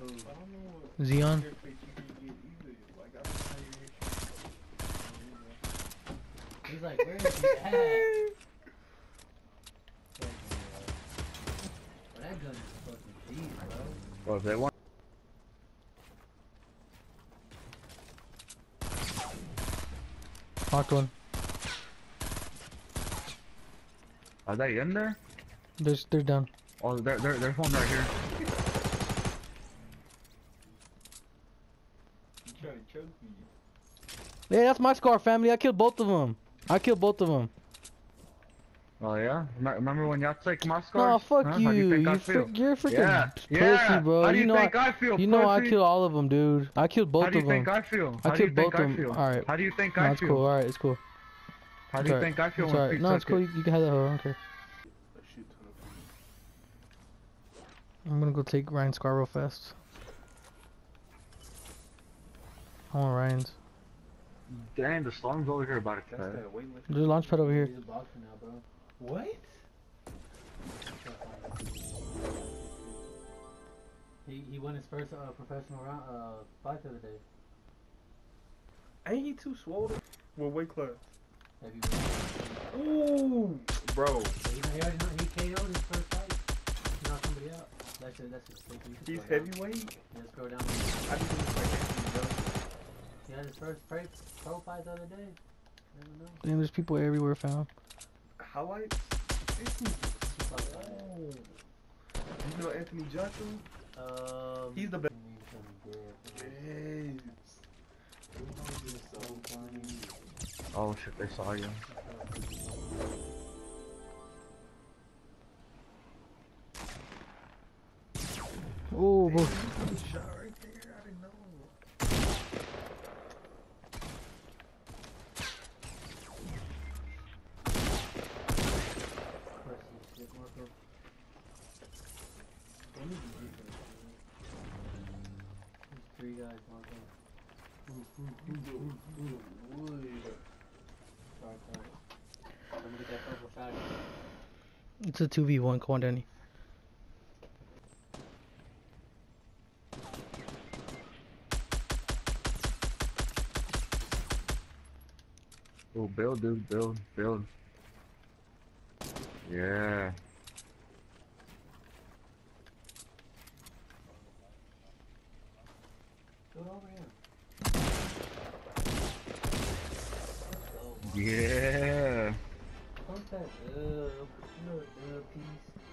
Xeon. He's like, where is he at? Well, that gun is fucking deep, bro. Well, if they want. Knocked one. Are they in there? They're down. Oh, there's one right here. You trying to choke me? Yeah, that's my scar, family. I killed both of them. Oh yeah? Remember when y'all take my scar? No, fuck Huh? you. How do you think I feel? You're a freaking pussy, Yeah. bro. How do you know think I feel? You know I pussy? killed all of them, dude. I killed both How do of you them. think I feel? I How do you killed both think of I them. feel? All right. How do you think No, I it's feel? cool. All right, it's cool. How do you think I feel It's when alright. Pete No, it's took cool. it? You can have that hoe. I don't care. A shit ton of food. I'm gonna go take Ryan's scar real fast. I want Ryan's. Dang, the storm's over here about to That's cut. that weightlifting. There's a launch pad over here. He's a boxer now, bro. What? He won his first professional round fight the other day. Ain't he too swollen? What weight class? Heavyweight. Ooh, bro. He KO'd his first fight. He knocked somebody out. That's it. He's heavyweight. Yeah, scroll down. I just think it's like Anthony Jones. He had his first pro fight the other day. Never know. Damn, there's people everywhere found. Highlights. Oh. You know Anthony Johnson? He's the best. Yes. So funny. Oh shit, they saw you. Oh, bro. Shot right there. I didn't know. Three guys, Marco. Wood. Sorry. I'm gonna get that purple shot. It's a 2v1. Come on, Danny. Oh, build, dude, build. Yeah. Do it over here. Let's go. Yeah. Pump that up. Piece.